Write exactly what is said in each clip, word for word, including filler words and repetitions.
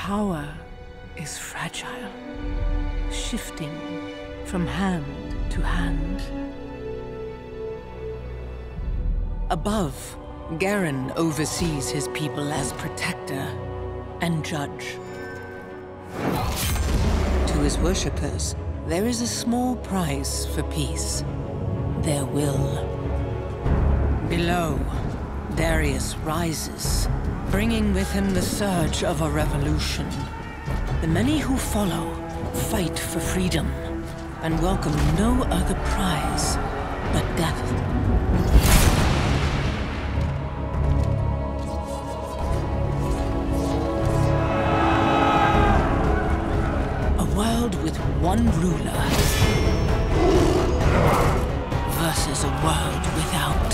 power is fragile, shifting from hand to hand. Above, Garen oversees his people as protector and judge. To his worshippers, there is a small price for peace: their will. Below, Darius rises, bringing with him the surge of a revolution. The many who follow fight for freedom and welcome no other prize but death. A world with one ruler versus a world without.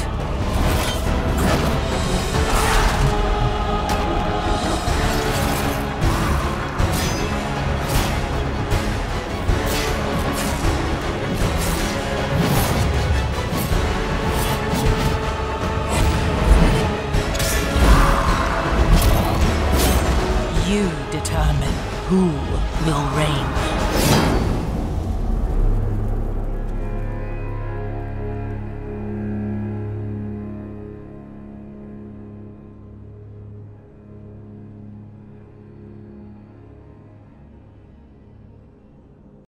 You determine who will reign.